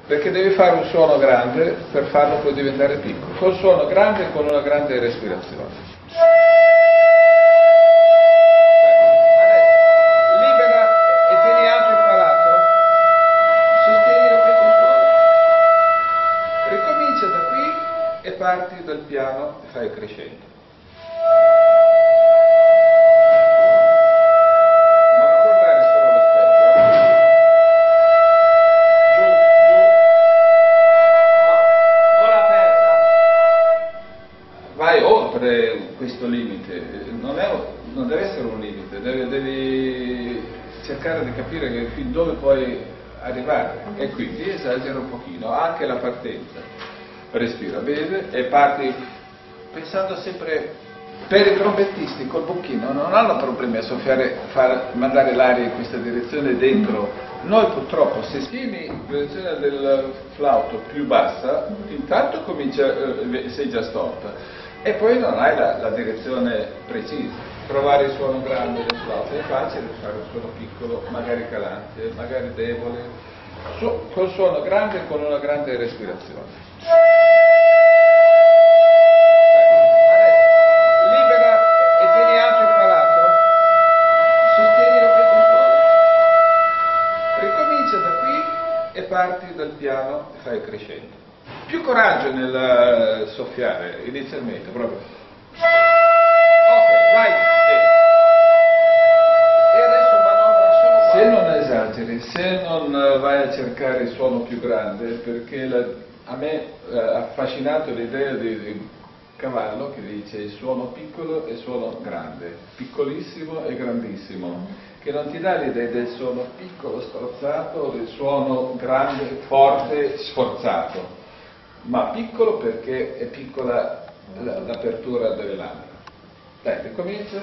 perché devi fare un suono grande per farlo poi diventare piccolo, col suono grande e con una grande respirazione. Libera e tieni alto il palato, sostieni lo petto fuori, ricomincia da qui e parti dal piano e fai crescendo. Vai oltre questo limite, non deve essere un limite, devi cercare di capire che fin dove puoi arrivare e quindi esagera un pochino, anche la partenza, respira bene e parti pensando sempre, per i trombettisti col bocchino non hanno problemi a soffiare, mandare l'aria in questa direzione dentro. Noi purtroppo se stimi in direzione del flauto più bassa, intanto sei già storta. E poi non hai la direzione precisa. Trovare il suono grande del flauto è facile, fare un suono piccolo, magari calante, magari debole, col suono grande e con una grande respirazione. Libera e tieni alto il palato, sostieni lo petto fuori, ricomincia da qui e parti dal piano e fai crescendo. Più coraggio nel soffiare inizialmente, proprio. Ok, vai. E adesso manovra solo qua. Se non esageri, se non vai a cercare il suono più grande, perché a me ha affascinato l'idea di Cavallo che dice il suono piccolo e il suono grande, piccolissimo e grandissimo, che non ti dà l'idea del suono piccolo sforzato o del suono grande, forte, sforzato. Ma piccolo perché è piccola l'apertura delle labbra. Dai, ricomincia.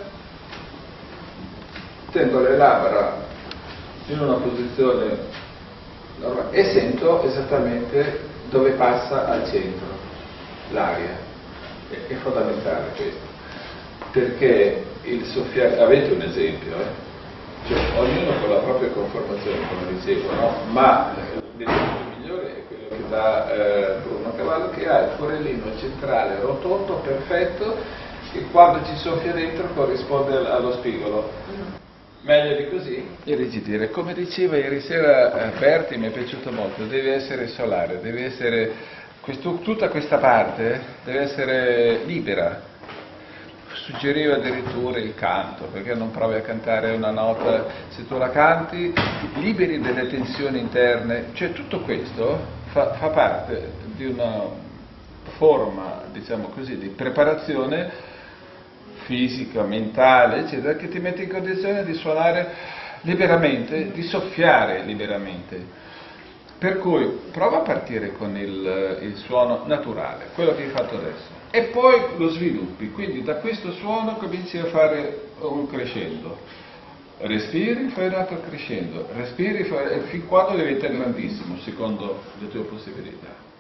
Tengo le labbra in una posizione normale e sento esattamente dove passa al centro l'aria. È fondamentale questo, perché il soffiare, avete un esempio, cioè, ognuno con la propria conformazione, come dicevo, no? Ma l'esempio migliore è quello che dà Bruno Cavallo, che ha il forellino centrale rotondo, perfetto, che quando ci soffia dentro corrisponde allo spigolo. Meglio di così? Irrigidire. Come diceva ieri sera Berti, mi è piaciuto molto, deve essere solare, deve essere, tutta questa parte deve essere libera. Suggeriva addirittura il canto, perché non provi a cantare una nota, se tu la canti liberi delle tensioni interne, cioè tutto questo fa parte di una forma, diciamo così, di preparazione fisica, mentale, eccetera, che ti mette in condizione di suonare liberamente, di soffiare liberamente. Per cui prova a partire con il suono naturale, quello che hai fatto adesso, e poi lo sviluppi, quindi da questo suono cominci a fare un crescendo. Respiri, fai un altro crescendo, respiri, fin quando diventa grandissimo, secondo le tue possibilità.